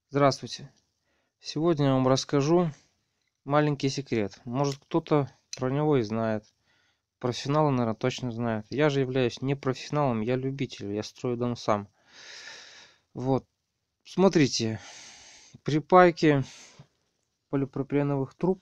Здравствуйте! Сегодня я вам расскажу маленький секрет. Может, кто-то про него и знает. Профессионалы, наверное, точно знают. Я же являюсь не профессионалом, я любитель. Я строю дом сам. Вот. Смотрите. При пайке полипропиленовых труб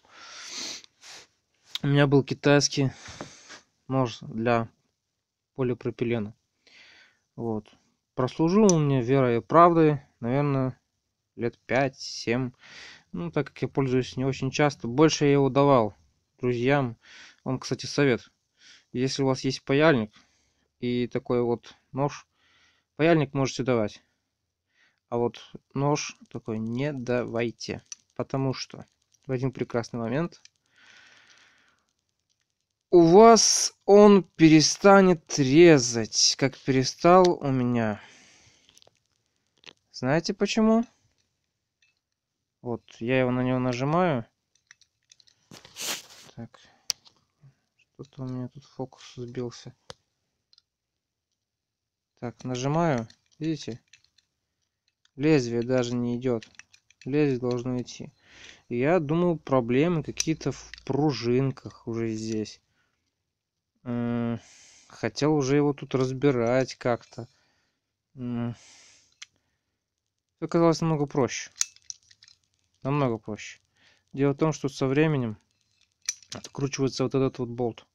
у меня был китайский нож для полипропилена. Вот. Прослужил он мне верой и правдой, наверное, лет 5-7. Ну, так как я пользуюсь не очень часто, больше я его давал друзьям. Вам, кстати, совет. Если у вас есть паяльник и такой вот нож, паяльник можете давать. А вот нож такой не давайте. Потому что в один прекрасный момент у вас он перестанет резать, как перестал у меня. Знаете почему? Вот, я его на него нажимаю. Так, что-то у меня тут фокус сбился. Так, нажимаю, видите? Лезвие даже не идет. Лезвие должно идти. И я думал, проблемы какие-то в пружинках уже здесь. Хотел уже его тут разбирать как-то. Все оказалось намного проще. Намного проще. Дело в том, что со временем откручивается вот этот вот болт.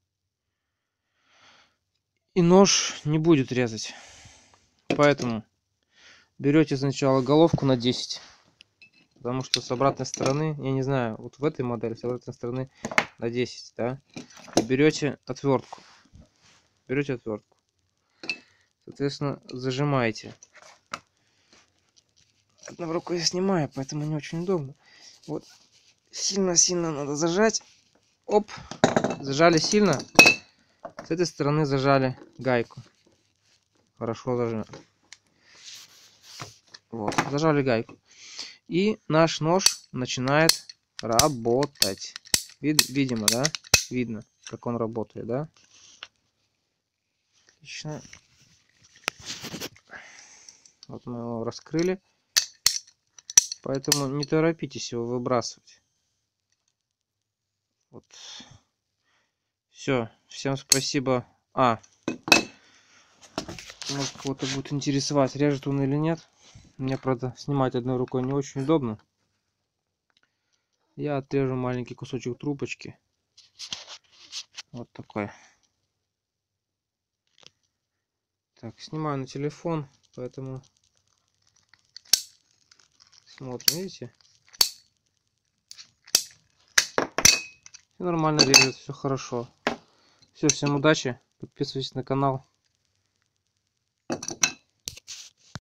И нож не будет резать. Поэтому берете сначала головку на 10. Потому что с обратной стороны, я не знаю, вот в этой модели с обратной стороны на 10, да. И берете отвертку. Берете отвертку. Соответственно, зажимаете. Одной рукой я снимаю, поэтому не очень удобно. Вот. Сильно-сильно надо зажать. Оп. Зажали сильно. С этой стороны зажали гайку. Хорошо зажимаем. Вот. Зажали гайку. И наш нож начинает работать. Видимо, да? Видно, как он работает, да? Отлично. Вот мы его раскрыли. Поэтому не торопитесь его выбрасывать. Вот. Все. Всем спасибо. Может, кого-то будет интересовать, режет он или нет. Мне, правда, снимать одной рукой не очень удобно. Я отрежу маленький кусочек трубочки. Вот такой. Так, снимаю на телефон, поэтому смотрим, видите? Все нормально режет, все хорошо. Все, всем удачи, подписывайтесь на канал.